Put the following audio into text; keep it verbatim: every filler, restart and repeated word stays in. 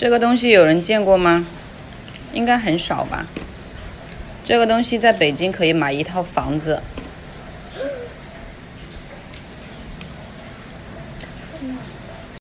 这个东西有人见过吗？应该很少吧。这个东西在北京可以买一套房子。